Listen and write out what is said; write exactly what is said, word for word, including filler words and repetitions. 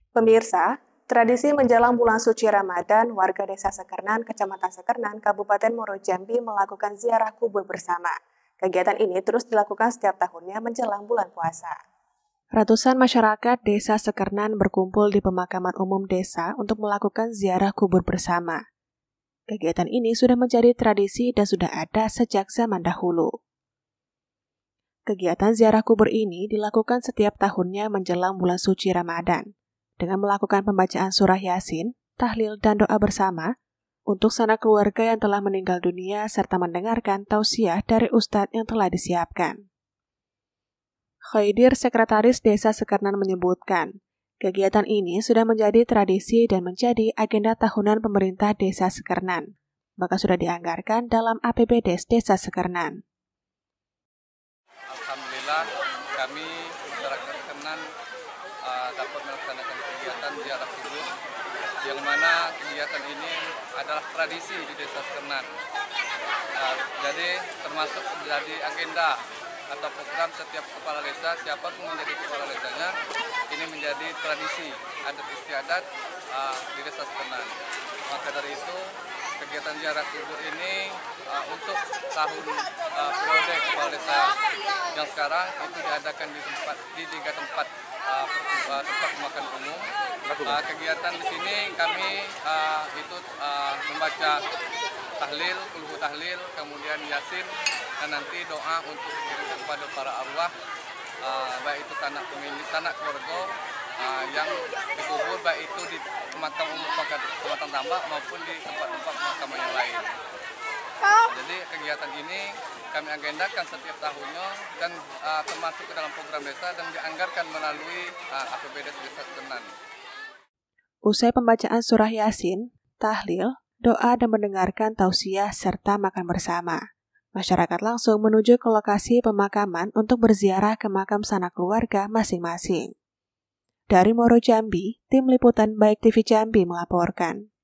Pemirsa, tradisi menjelang bulan suci Ramadan, warga Desa Sekernan, Kecamatan Sekernan, Kabupaten Muaro Jambi melakukan ziarah kubur bersama. Kegiatan ini terus dilakukan setiap tahunnya menjelang bulan puasa. Ratusan masyarakat Desa Sekernan berkumpul di pemakaman umum desa untuk melakukan ziarah kubur bersama. Kegiatan ini sudah menjadi tradisi dan sudah ada sejak zaman dahulu. Kegiatan ziarah kubur ini dilakukan setiap tahunnya menjelang bulan suci Ramadan, dengan melakukan pembacaan surah Yasin, tahlil, dan doa bersama untuk sanak keluarga yang telah meninggal dunia serta mendengarkan tausiah dari ustadz yang telah disiapkan. Khaidir, Sekretaris Desa Sekernan menyebutkan, kegiatan ini sudah menjadi tradisi dan menjadi agenda tahunan pemerintah Desa Sekernan, maka sudah dianggarkan dalam A P B D E S Desa Sekernan. Alhamdulillah, kami masyarakat Sekernan uh, dapat melaksanakan kegiatan ziarah kubur, yang mana kegiatan ini adalah tradisi di Desa Sekernan. Uh, jadi termasuk menjadi agenda atau program setiap kepala desa, siapapun menjadi kepala desanya, ini menjadi tradisi adat istiadat uh, di Desa Sekernan. Maka dari itu, kegiatan ziarah kubur ini uh, untuk tahun uh, periode kepala desa yang sekarang itu diadakan di tempat di tiga tempat uh, uh, tempat makan umum. Uh, kegiatan di sini kami uh, itu uh, membaca tahlil, kulhu tahlil, kemudian yasin, dan nanti doa untuk dikirimkan kepada para arwah, uh, baik itu sanak pemilik, sanak keluarga uh, yang dikubur, baik itu di makam umum Kecamatan Tambak maupun di tempat-tempat pemakaman yang lain. Nah, jadi kegiatan ini kami agendakan setiap tahunnya dan uh, termasuk ke dalam program desa dan dianggarkan melalui uh, A P B D E S Desa Sekernan. Usai pembacaan surah Yasin, tahlil, doa dan mendengarkan tausiah serta makan bersama, masyarakat langsung menuju ke lokasi pemakaman untuk berziarah ke makam sanak keluarga masing-masing. Dari Muaro Jambi, tim liputan Baik T V Jambi melaporkan.